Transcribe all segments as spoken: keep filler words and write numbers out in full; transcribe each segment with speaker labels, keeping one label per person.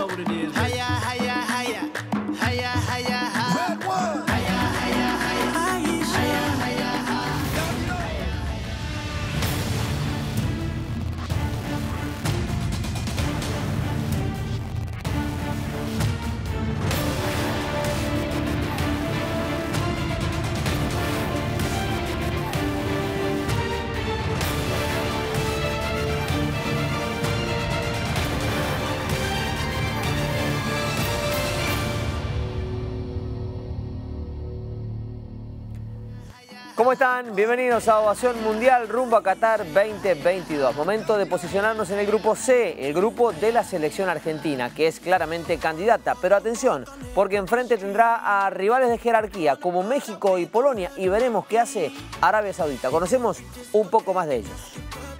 Speaker 1: know what it is.
Speaker 2: Hiya, hiya, hiya. Hiya, hiya, hiya. Red one. Hiya, hiya, hiya. Hiya, hiya, hiya.
Speaker 3: ¿Cómo están? Bienvenidos a Ovación Mundial rumbo a Qatar veinte veintidós. Momento de posicionarnos en el grupo C, el grupo de la selección argentina, que es claramente candidata. Pero atención, porque enfrente tendrá a rivales de jerarquía como México y Polonia y veremos qué hace Arabia Saudita. Conocemos un poco más de ellos.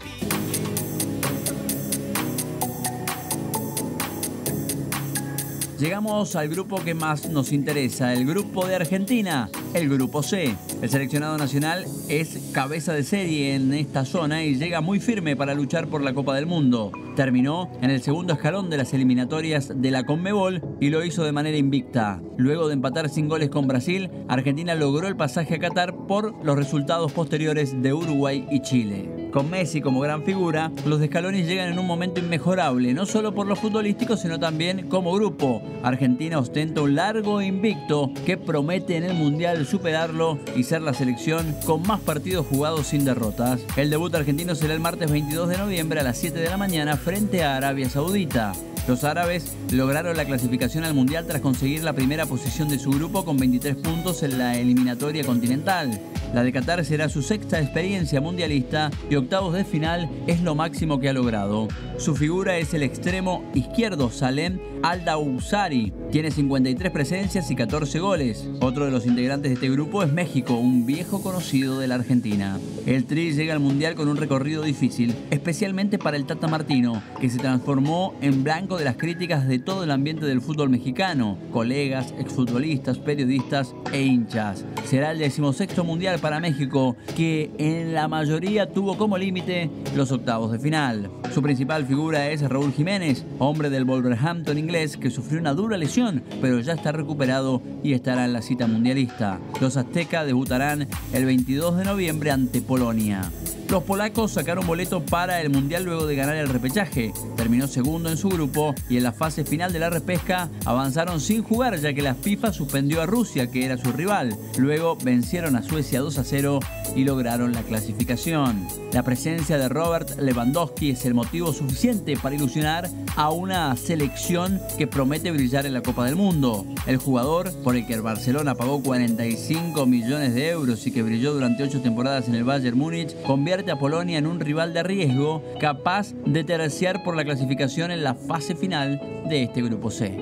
Speaker 4: Llegamos al grupo que más nos interesa, el grupo de Argentina, el grupo C. El seleccionado nacional es cabeza de serie en esta zona y llega muy firme para luchar por la Copa del Mundo. Terminó en el segundo escalón de las eliminatorias de la Conmebol y lo hizo de manera invicta. Luego de empatar sin goles con Brasil, Argentina logró el pasaje a Qatar por los resultados posteriores de Uruguay y Chile. Con Messi como gran figura, los de Scaloni llegan en un momento inmejorable, no solo por lo futbolístico, sino también como grupo. Argentina ostenta un largo invicto que promete en el Mundial superarlo y ser la selección con más partidos jugados sin derrotas. El debut argentino será el martes veintidós de noviembre a las siete de la mañana frente a Arabia Saudita. Los árabes lograron la clasificación al Mundial tras conseguir la primera posición de su grupo con veintitrés puntos en la eliminatoria continental. La de Qatar será su sexta experiencia mundialista y octavos de final es lo máximo que ha logrado. Su figura es el extremo izquierdo Salem Al-Dawsari. Tiene cincuenta y tres presencias y catorce goles. Otro de los integrantes de este grupo es México, un viejo conocido de la Argentina. El Tri llega al Mundial con un recorrido difícil, especialmente para el Tata Martino, que se transformó en blanco de las críticas de todo el ambiente del fútbol mexicano, colegas, exfutbolistas, periodistas e hinchas. Será el decimosexto Mundial para México, que en la mayoría tuvo como límite los octavos de final. Su principal figura es Raúl Jiménez, hombre del Wolverhampton inglés que sufrió una dura lesión, pero ya está recuperado y estará en la cita mundialista. Los aztecas debutarán el veintidós de noviembre ante Polonia. Los polacos sacaron boleto para el Mundial luego de ganar el repechaje. Terminó segundo en su grupo y en la fase final de la repesca avanzaron sin jugar ya que la FIFA suspendió a Rusia, que era su rival. Luego vencieron a Suecia dos a cero y lograron la clasificación. La presencia de Robert Lewandowski es el motivo suficiente para ilusionar a una selección que promete brillar en la Copa del Mundo. El jugador, por el que el Barcelona pagó cuarenta y cinco millones de euros y que brilló durante ocho temporadas en el Bayern Múnich, convierte a Polonia en un rival de riesgo capaz de terciar por la clasificación en la fase final de este grupo C.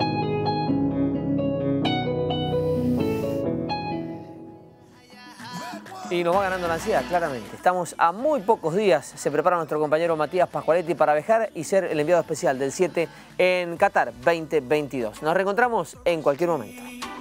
Speaker 3: Y nos va ganando la ansiedad, claramente. Estamos a muy pocos días. Se prepara nuestro compañero Matías Pascualetti para viajar y ser el enviado especial del siete en Qatar veinte veintidós. Nos reencontramos en cualquier momento.